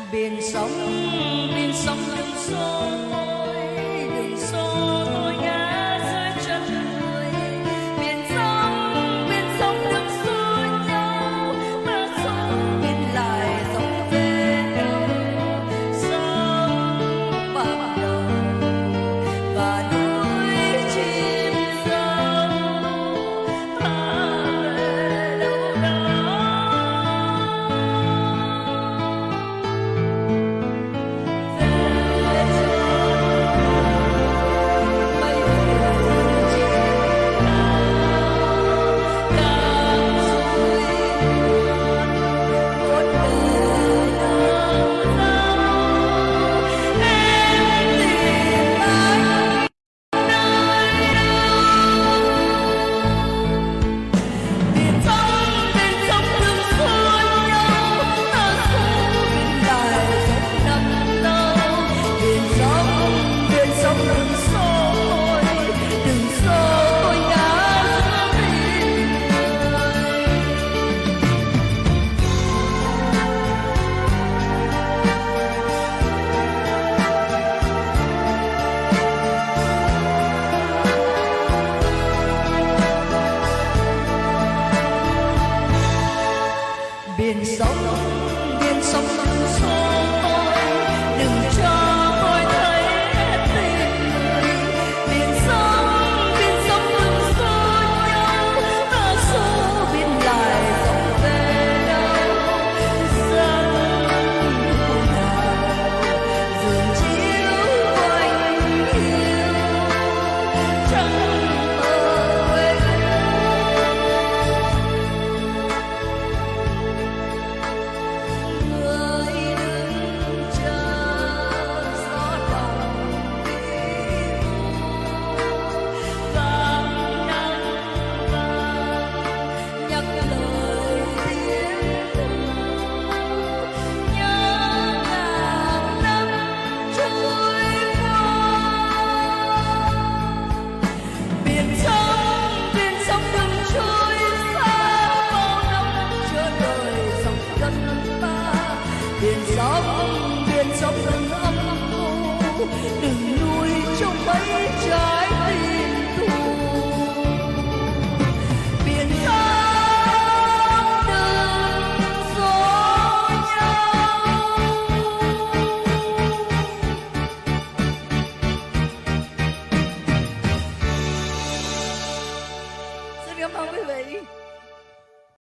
biển sóng đừng xô tôi, đừng xô tôi ngã dưới chân người. Biển sóng đừng xô nhau, ta sống bên lại dòng về đâu. Sóng bạc đầu và núi chim sâu, ta về đâu đó. Biển sóng đừng xô tôi, đừng cho tôi thấy hết tình người. Biển sóng đừng xô nhau, ta xô biển lại dòng về đâu. Giấc mơ nào dường chiếu anh yêu, chẳng mơ quên. Biển sóng đừng âm u, đừng nuôi trong mấy trái tim thù. Biển sóng đừng xô nhau. Xin cảm ơn quý vị.